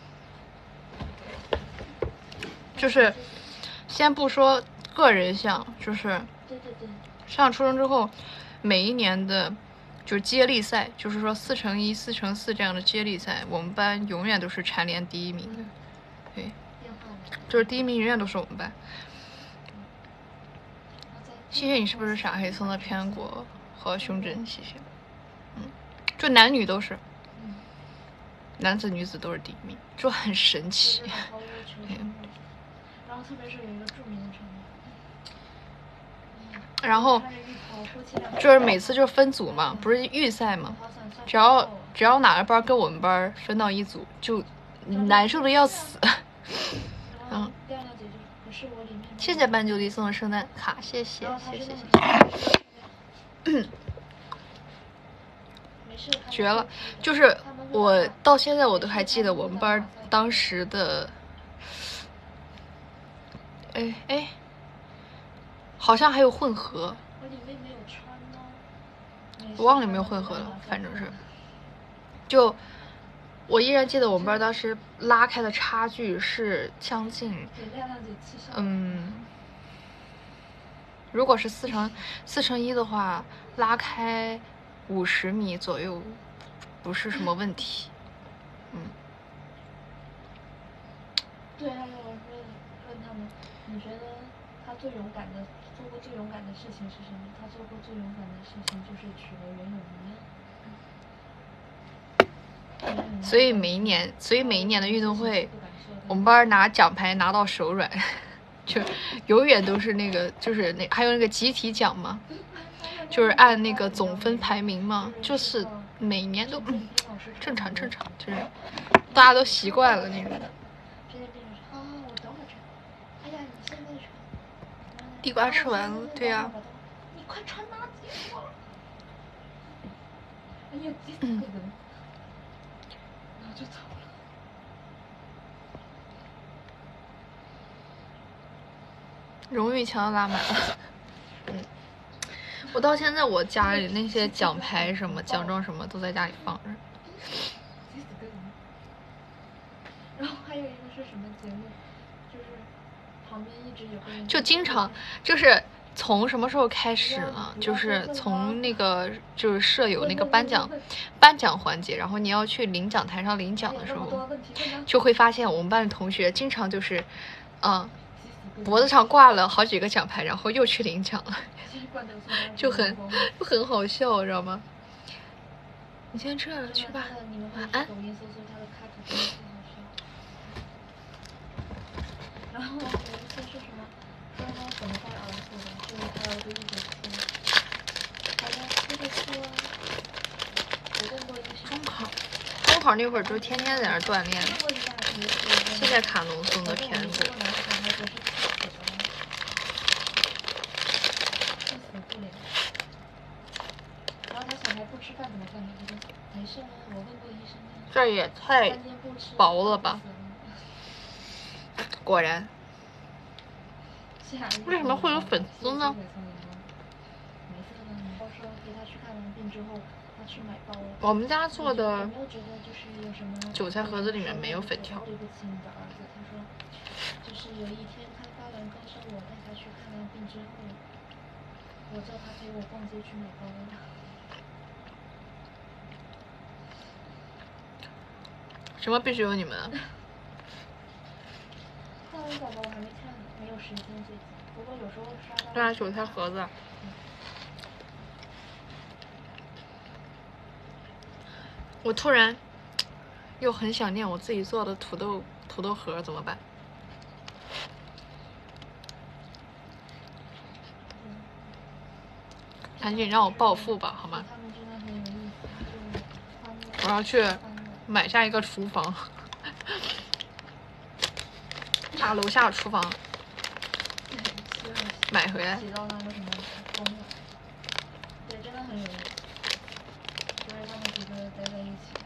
就是先不说个人项，就是上初中之后，每一年的就是接力赛，就是说4×1、4×4这样的接力赛，我们班永远都是蝉联第1名的，对，就是第1名永远都是我们班。谢谢你是不是傻黑送的偏果和胸针，谢谢。就男女都是，男子女子都是第1名，就很神奇。 然后特别是有一个著名的成员，然后就是每次就分组嘛，不是预赛嘛，只要哪个班跟我们班分到一组，就难受的要死。谢谢班9弟送的圣诞卡，谢谢。绝了！就是我到现在我都还记得我们班当时的，好像还有混合，我忘了有没有混合了，反正是，就我依然记得我们班当时拉开的差距是将近，如果是4×1的话，拉开50米左右，不是什么问题。 对，还有我问他们，你觉得他做过最勇敢的事情是什么？他做过最勇敢的事情就是取了袁咏仪。 所以每一年的运动会，我们班拿奖牌拿到手软，就永远都是那个，就是还有那个集体奖嘛，就是按那个总分排名嘛，就是每年都正常，就是大家都习惯了那种。地瓜吃完了，对呀。 你快穿垃圾吧！哎呀，急死个人！然后就走了。 荣誉墙拉满了。我到现在我家里那些奖牌什么奖状什么都在家里放着。 然后还有一个是什么节目，就是旁边一直有个人就经常就是从什么时候开始呢？就是从那个就是舍友那个颁奖环节，然后你要去领奖台上领奖的时候，就会发现我们班的同学经常就是，脖子上挂了好几个奖牌，然后又去领奖了，就很好笑，知道吗？你先吃了去吧，晚安。 然后有一次是什么？说他怎么带儿子的？就是他儿子一直哭，好像一直哭啊。我问过医生。 中考那会儿就天天在那儿锻炼。现在卡农送的全部。 然后他小孩不吃饭怎么办呢？他说没事啊，我问过医生了。 这也太薄了吧！果然。为什么会有粉丝呢？我们家做的韭菜盒子里面没有粉条。 对不起你的儿子，他说，就是有一天他发完高烧，我带他去看完病之后，我叫他陪我逛街去买包了。 什么必须有你们？ 看完宝宝我还没看呢，没有时间最近。不过有时候刷到。 对啊，韭菜盒子。我突然又很想念我自己做的土豆盒，怎么办？赶紧让我暴富吧，好吗？我要去买下一个厨房，把楼下厨房买回来。 对，真的很有意思。就是他们几个待在一起。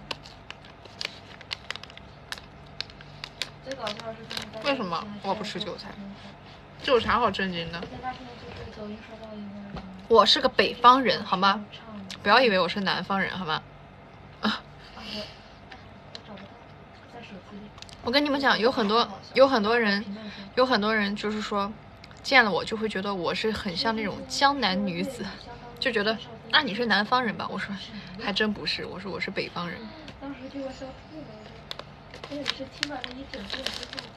最搞笑的是他们待在一起。 为什么我不吃韭菜？这有啥好震惊的？我是个北方人，好吗？不要以为我是南方人，好吗？我跟你们讲，有很多人就是说，见了我就会觉得我是很像那种江南女子，就觉得啊你是南方人吧？我说还真不是，我说我是北方人。 当时给我笑吐了，因为是听了那一整遍之后，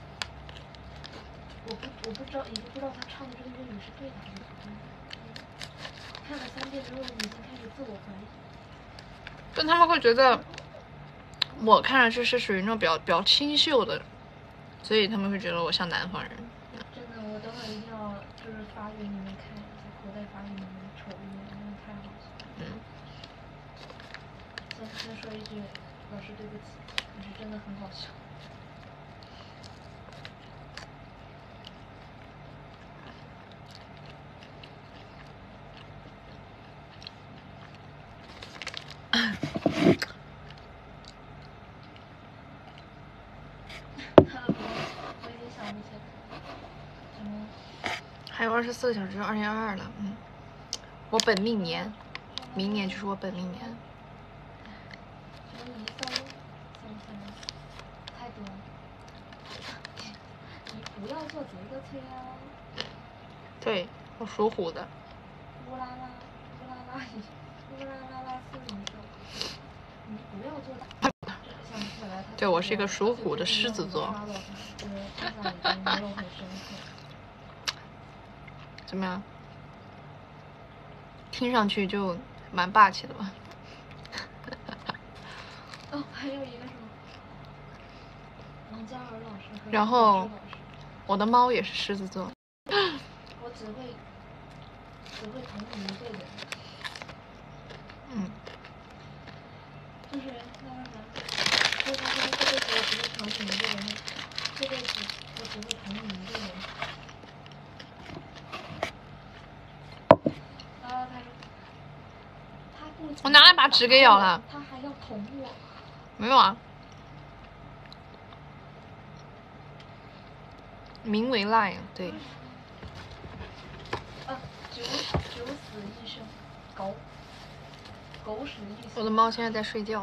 我不知道，已经不知道他唱的这个粤语是对的还是不对的。看了3遍之后，已经开始自我怀疑。 就他们会觉得我看上去是属于那种比较清秀的，所以他们会觉得我像南方人。 真的，我等会一定要就是发给你们看一下，口袋发给你们瞅一眼，真的太好笑了。先说一句，老师对不起，可是真的很好笑。我已经想不起来。 还有24个小时，2022了，我本命年，明年就是我本命年。 太多了。你不要做这个车啊！ 对，我属虎的。 乌拉拉，乌拉拉乌拉拉拉斯一首。你不要做。 对，我是一个属虎的狮子座。怎么样？听上去就蛮霸气的吧？ 哦，还有一个什么？王嘉尔老师。 然后，我的猫也是狮子座。 我只会同你一个人。就是那个啥，就是他说这辈子我只会同你一个人，这辈子我只会同你一个人。然后他说，他不。 我拿了把纸给咬了。 他还要捅我。 没有啊。名为 Lion， 对。 九死一生，狗屎一生。 我的猫现在在睡觉。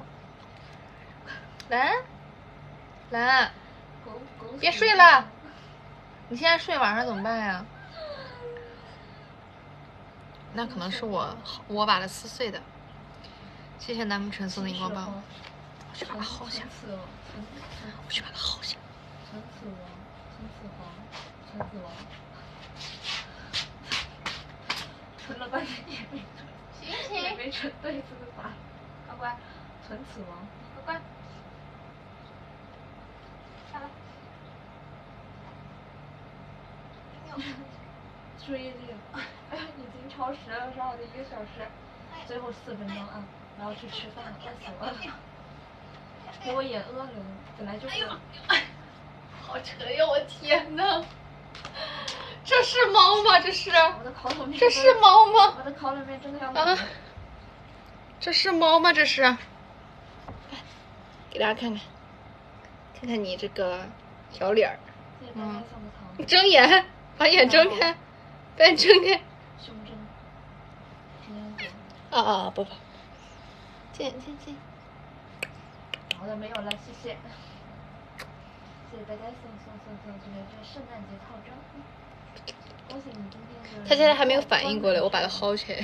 蓝，别睡了！你现在睡晚上怎么办呀？那可能是我把它撕碎的。谢谢南木橙送的荧光棒。我去把它薅下。我去把它薅下。 陈子王，存了半天也没成对子的法。乖乖，陈子王，乖乖，下来。注意力，已经超时了，说好的1个小时，最后4分钟啊！我要去吃饭了，饿死我了。给我也饿了，本来就饿。 好沉呀！我天呐，这是猫吗？这是？ 我的烤冷面。 这是猫吗？ 我的烤冷面真的要啊！这是猫吗？这是？给大家看看，看看你这个小脸儿。你睁眼，把眼睁开，把眼睁开。 胸针。 不。进。 好的，没有了，谢谢。谢谢大家送这个圣诞节套装。恭喜你今天的。 他现在还没有反应过来，我把他薅起来。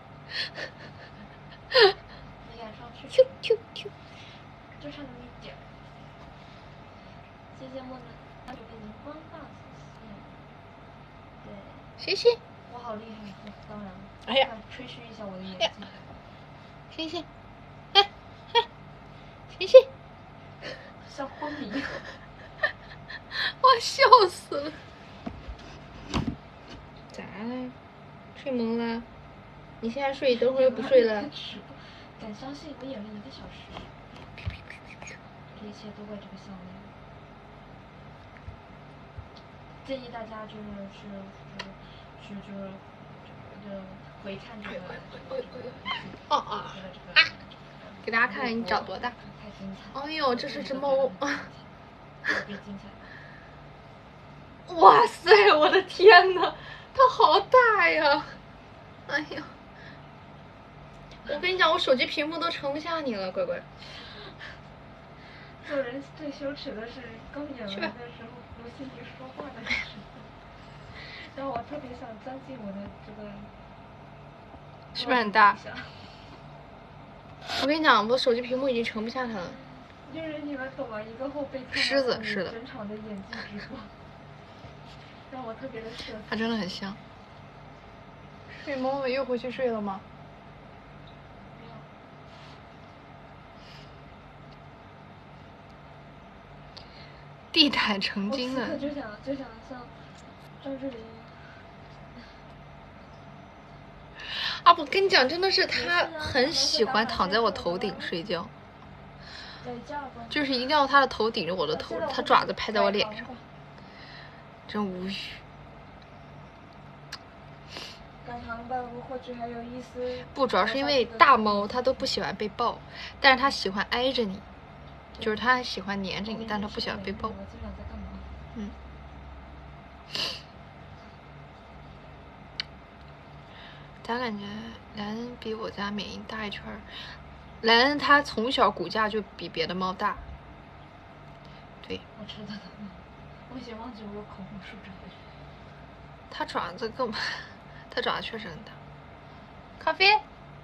你赶上去。 Q。 就差那么一点。谢谢莫南，给荧光棒，谢谢。 谢谢。 我好厉害，当然了。 哎呀， 吹嘘一下我的演技。 谢谢。谢谢。 像昏迷。 我笑死了。咋了？睡懵了？你现在睡，等会儿又不睡了。 敢相信我演了1个小时。这一切都怪这个项目。建议大家回看这个。 给大家看看你长多大。 太精彩。 哎呦，这是只猫。 别精彩。 哇塞，我的天呐，它好大呀！哎呀，我跟你讲，我手机屏幕都盛不下你了，乖乖。 做人最羞耻的是刚演完的时候不信你说话的时候，然后我特别想钻进我的这个。 是不是很大？我跟你讲，我手机屏幕已经盛不下它了。 就是你们懂吗？一个后背看狮子是的。 整场的演技直播。让我特别的社死。 它真的很香。睡懵了，又回去睡了吗？ 没有。 地毯成精了。 我就想像张智霖。 我跟你讲，真的是他很喜欢躺在我头顶睡觉。就是一定要他的头顶着我的头，他爪子拍在我脸上，真无语。不，主要是因为大猫它都不喜欢被抱，但是它喜欢挨着你，就是它喜欢黏着你，但它不喜欢被抱。咋感觉莱恩比我家缅因大一圈儿？莱恩它从小骨架就比别的猫大。对。 我知道了，我已经忘记我有口红树这回。 它爪子更，它爪子确实很大。咖啡。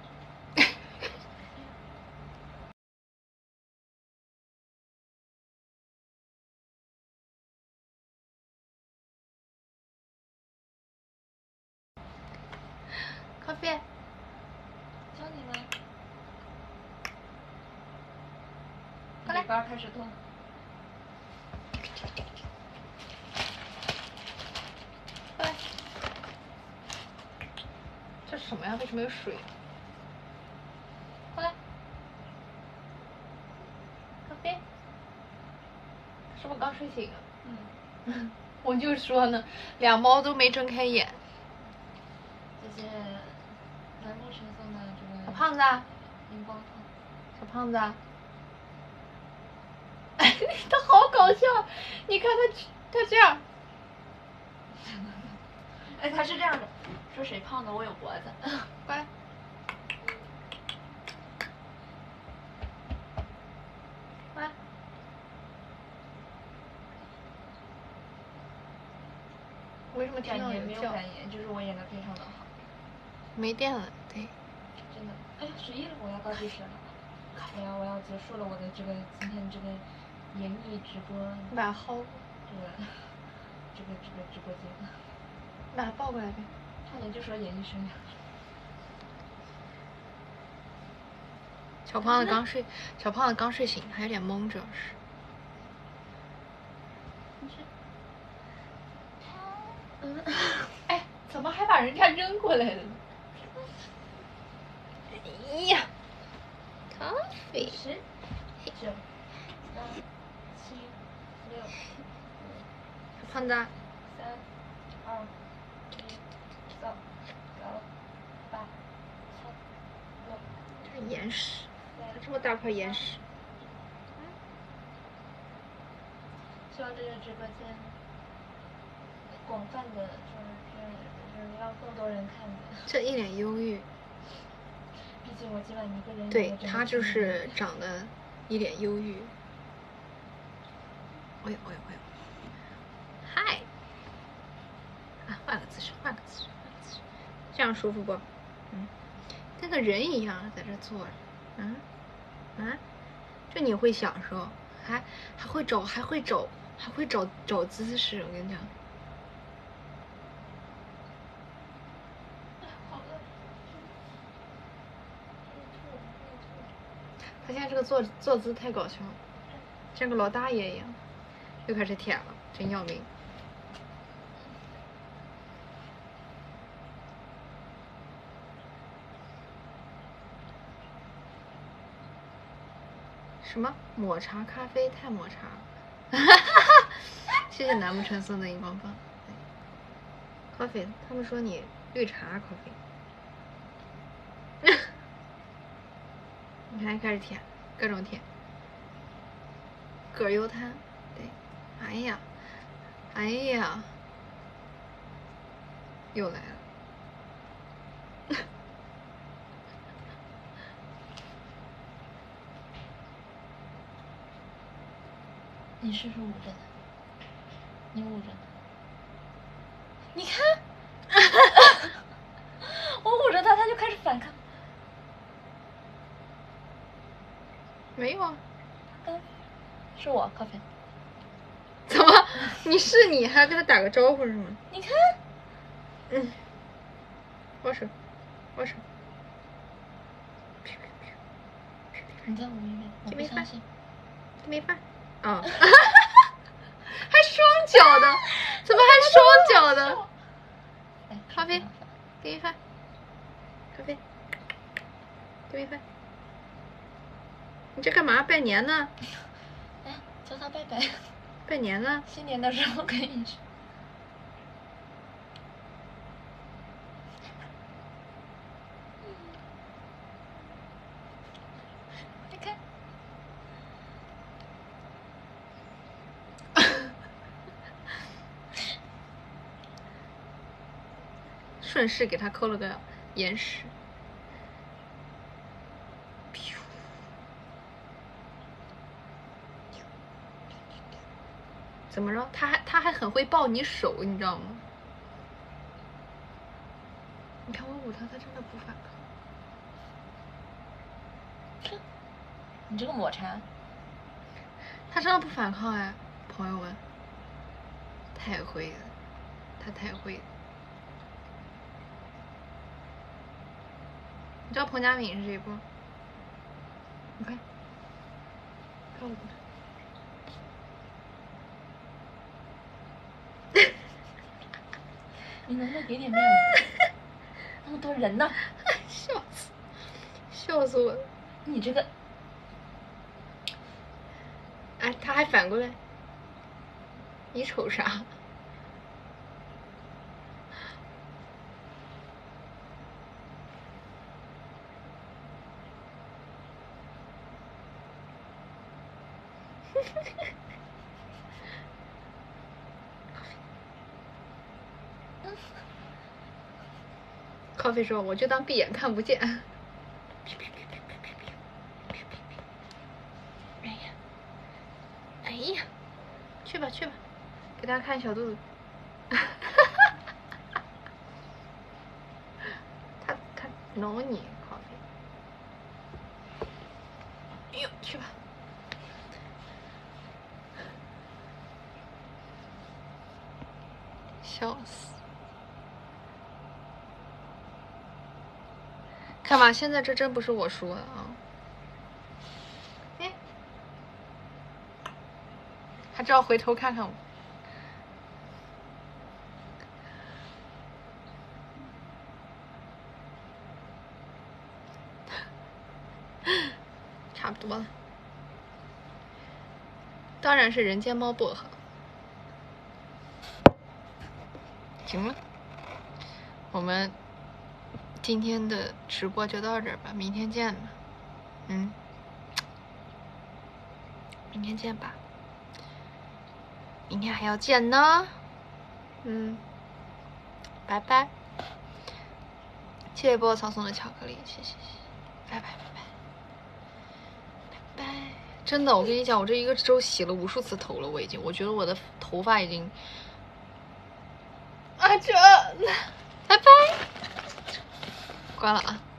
咖啡。 教你们。 过来。 尾巴开始痛。 过来。这是什么呀？为什么有水？过来。咖啡。是不是刚睡醒啊？我就说呢，俩猫都没睁开眼。 谢谢南木橙送的这个。 小胖子。 荧光棒。 小胖子。他好搞笑，你看他这样。 哎，他是这样的，说谁胖的我有脖子。 过来。过来。为什么听到有没有感言，就是我演的非常的好。 没电了，对。 真的，哎呀，11了，我要倒计时了。我要结束了我的这个今天这个演艺直播。 你把它薅过。 这个直播间。 把它抱过来呗。 差点就说演艺生涯。 小胖子刚睡，小胖子刚睡醒，还有点懵，主要是。哎，怎么还把人家扔过来了呢？哎呀，咖啡。 10、9、8、7、6、 小胖子。3、2、1、 9、8、7、6。 这是岩石，这么大块岩石。 希望这个直播间广泛的，就是让更多人看见。 这一脸忧郁。 毕竟我今晚一个人。 对，他就是长得一脸忧郁。哎呦哎呦哎呦！嗨！啊，换个姿势，换个姿势，换个姿势，这样舒服不？跟个人一样在这坐着。就你会享受，还会找姿势，我跟你讲。他现在这个坐姿太搞笑了，像个老大爷一样，又开始舔了，真要命。什么抹茶咖啡太抹茶了，谢谢南木春送的荧光棒。coffee， 他们说你绿茶 coffee。你看开始舔，各种舔。葛优瘫，对，哎呀，哎呀，又来了。 你试试捂着它，你捂着它，你看，我捂着它，它就开始反抗。 没有啊， 是我咖啡。 怎么？你是你还跟他打个招呼是吗？ 你看， 握手，握手。 你再捂一遍，我不相信。 没发。哦。还双脚的，怎么还双脚的？咖啡，给你饭。咖啡，给你饭。你这干嘛？拜年呢？ 哎，叫他拜拜。 拜年呢？ 新年的时候可以吃。你看。 顺势给他抠了个眼屎。怎么着？他还很会抱你手，你知道吗？你看我捂他，他真的不反抗。你这个抹茶。 他真的不反抗哎，朋友们。太会了，他太会了。你知道彭佳敏是谁不？你看，看我。 你能不能给点面子？那么多人呢。 笑死我了！ 你这个， 哎，他还反过来，你瞅啥？ Coffee 说我就当闭眼看不见。哎呀，哎呀，去吧去吧，给大家看小肚子。他挠你 Coffee。哎呦，去吧。笑死！看吧，现在这真不是我说的啊。哎，还知道回头看看我。差不多了。当然是人间猫薄荷。行了，我们今天的直播就到这儿吧，明天见吧。明天见吧。明天还要见呢。拜拜。谢谢波草送的巧克力，谢谢。拜拜拜拜拜拜。真的，我跟你讲，我这一个周洗了无数次头了，我觉得我的头发已经。啊这，拜拜，关了啊。